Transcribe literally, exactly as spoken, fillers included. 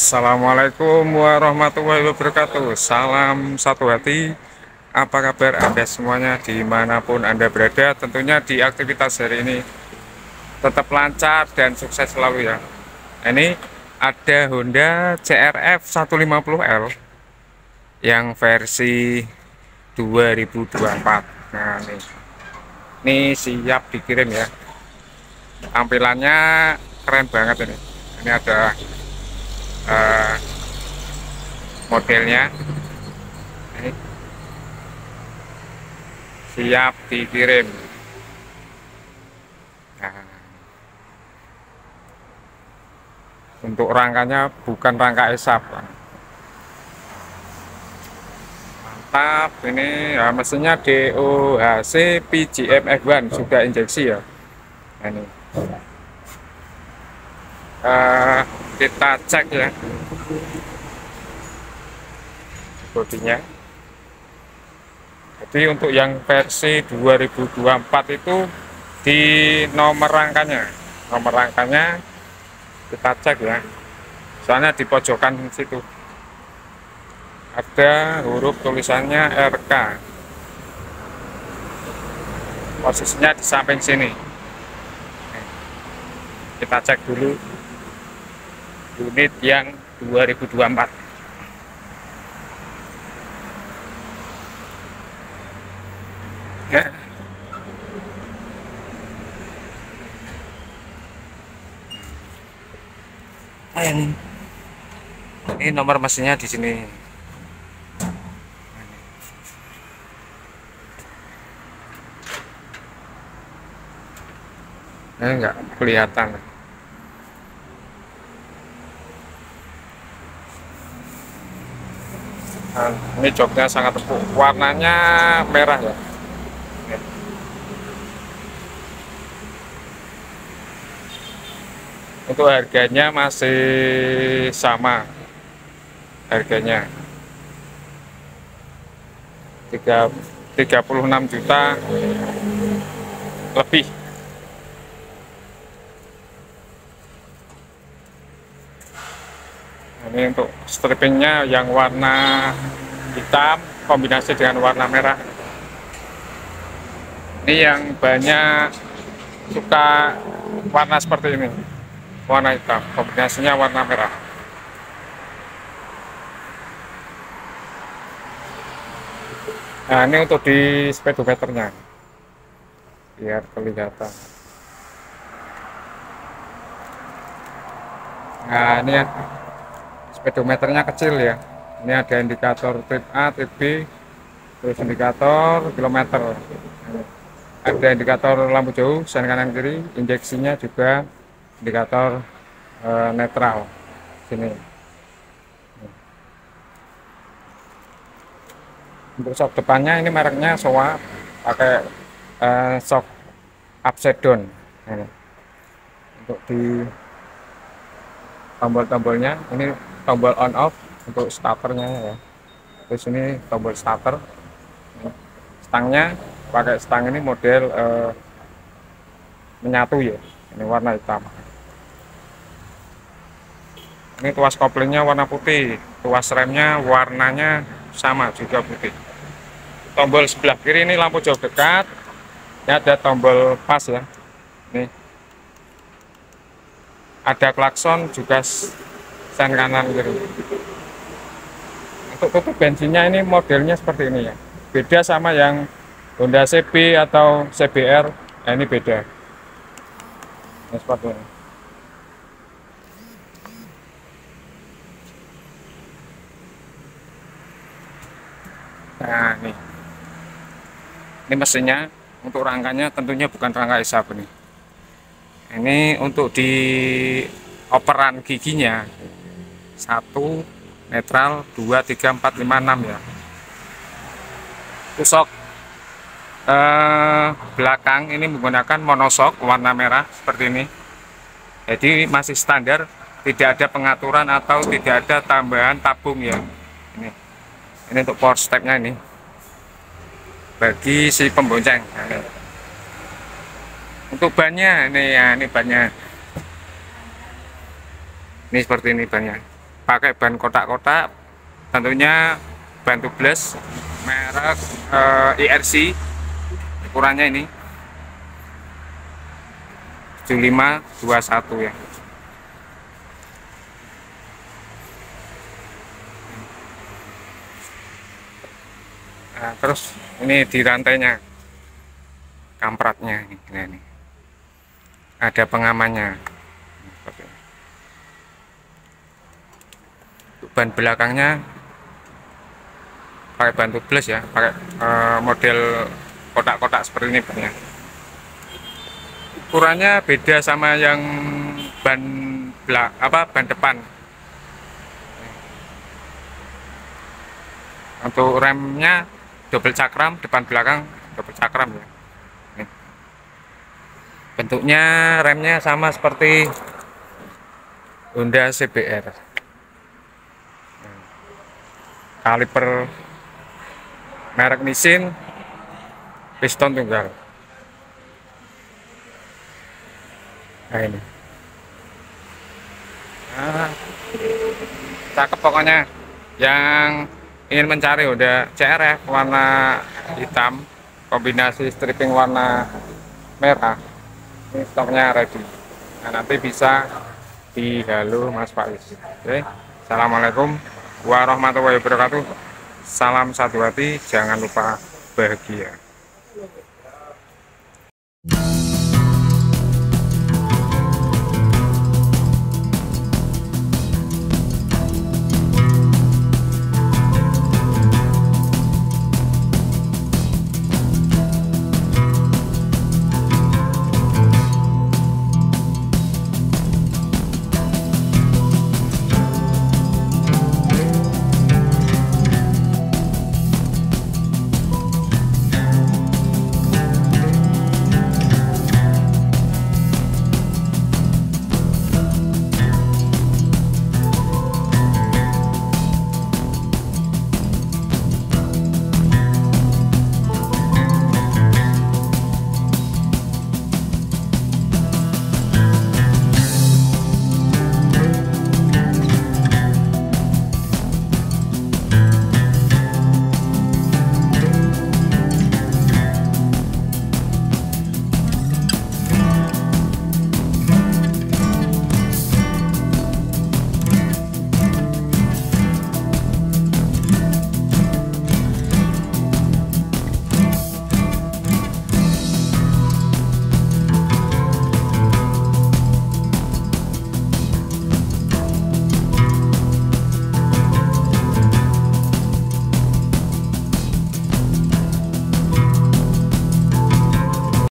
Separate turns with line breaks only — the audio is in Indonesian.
Assalamualaikum warahmatullahi wabarakatuh. Salam satu hati. Apa kabar Anda semuanya dimanapun Anda berada? Tentunya di aktivitas hari ini tetap lancar dan sukses selalu ya. Ini ada Honda C R F seratus lima puluh L yang versi dua ribu dua puluh empat. Nah nih, ini siap dikirim ya. Tampilannya keren banget ini. Ini ada Uh, modelnya ini siap dikirim. Nah, untuk rangkanya bukan rangka esap, mantap. Ini ya, mesinnya D O H C P G M F satu sudah injeksi ya. Nah, ini uh, kita cek ya bodinya. Jadi untuk yang versi dua ribu dua puluh empat itu di nomor rangkanya nomor rangkanya kita cek ya, soalnya di pojokan situ ada huruf tulisannya R K, posisinya di samping sini. Kita cek dulu unit yang dua ribu dua puluh empat. Ya. Ini nomor mesinnya di sini. Ini enggak kelihatan. Nah, ini joknya sangat empuk, warnanya merah ya. Untuk harganya masih sama, harganya tiga puluh enam juta lebih. Ini untuk stripingnya yang warna hitam kombinasi dengan warna merah. Ini yang banyak suka warna seperti ini, warna hitam kombinasinya warna merah. Nah ini untuk di speedometernya biar kelihatan. Nah ini ya, speedometernya kecil ya. Ini ada indikator trip A, trip B, terus indikator kilometer, ada indikator lampu jauh sen kanan kiri, injeksinya juga indikator e, netral sini. Untuk shock depannya ini mereknya Showa, pakai e, shock upside down. Ini. Untuk di tombol-tombolnya ini tombol on off untuk starternya ya. Terus ini tombol starter. Stangnya pakai stang ini model eh, menyatu ya. Ini warna hitam. Ini tuas koplingnya warna putih. Tuas remnya warnanya sama juga putih. Tombol sebelah kiri ini lampu jauh dekat. Ini ada tombol pas ya. Ini ada klakson juga sen kanan kiri. Untuk tutup bensinnya ini modelnya seperti ini ya, beda sama yang Honda C B atau C B R. Nah, ini beda. Nah, seperti ini. Nah ini ini mesinnya. Untuk rangkanya tentunya bukan rangka esap ini. Ini untuk di operan giginya satu netral, dua, tiga, empat, lima, enam ya. Usok eh, belakang ini menggunakan monosok warna merah seperti ini. Jadi masih standar, tidak ada pengaturan atau tidak ada tambahan tabung ya. Ini, ini untuk power stepnya ini bagi si pembonceng. Nah, ini. Untuk bannya ini ya, ini bannya. Ini seperti ini bannya. pakai ban kotak-kotak, tentunya ban tubeless merek eh, I R C, ukurannya ini tujuh lima dua satu ya. Nah, terus ini di rantainya, kampratnya ini, ini ada pengamannya. Ban belakangnya pakai ban tubeless ya, pakai uh, model kotak-kotak seperti ini bannya. Ukurannya beda sama yang ban belak apa ban depan. Untuk remnya double cakram, depan belakang double cakram ya. Nih. Bentuknya remnya sama seperti Honda C B R. Kaliper merek Nissin, piston tunggal. Nah ini, nah, cakep pokoknya. Yang ingin mencari Honda C R F warna hitam kombinasi stripping warna merah, ini stoknya ready. Nah, nanti bisa di halo Mas Faiz. Oke, assalamualaikum warahmatullahi wabarakatuh. Salam satu hati, jangan lupa bahagia.